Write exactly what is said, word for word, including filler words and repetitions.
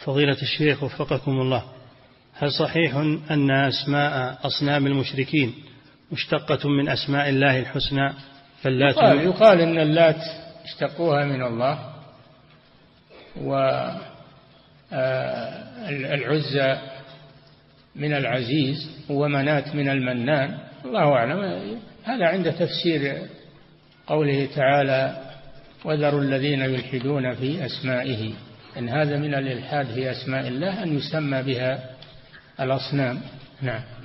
فضيلة الشيخ وفقكم الله، هل صحيح أن أسماء أصنام المشركين مشتقة من أسماء الله الحسنى؟ فاللات يقال, يقال إن اللات اشتقوها من الله، والعزى من العزيز، ومنات من المنان، الله أعلم. هذا عند تفسير قوله تعالى وذروا الذين يلحدون في أسمائه، إن هذا من الإلحاد في أسماء الله أن يسمى بها الأصنام. نعم.